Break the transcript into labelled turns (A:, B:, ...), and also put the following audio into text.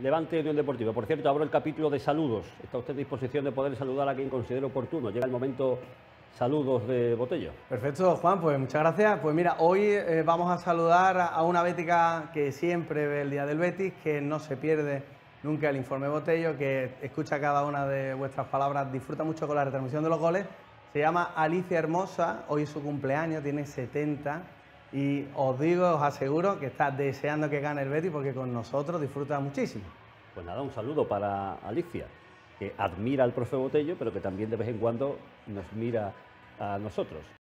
A: Levante Unión Deportiva. Por cierto, abro el capítulo de saludos. ¿Está usted a disposición de poder saludar a quien considere oportuno? Llega el momento saludos de Botello.
B: Perfecto, Juan, pues muchas gracias. Pues mira, hoy vamos a saludar a una bética que siempre ve el Día del Betis, que no se pierde nunca el informe Botello, que escucha cada una de vuestras palabras, disfruta mucho con la retransmisión de los goles. Se llama Alicia Hermosa, hoy es su cumpleaños, tiene 70 y os digo, os aseguro que está deseando que gane el Betis porque con nosotros disfruta muchísimo.
A: Pues nada, un saludo para Alicia, que admira al profe Botello, pero que también de vez en cuando nos mira a nosotros.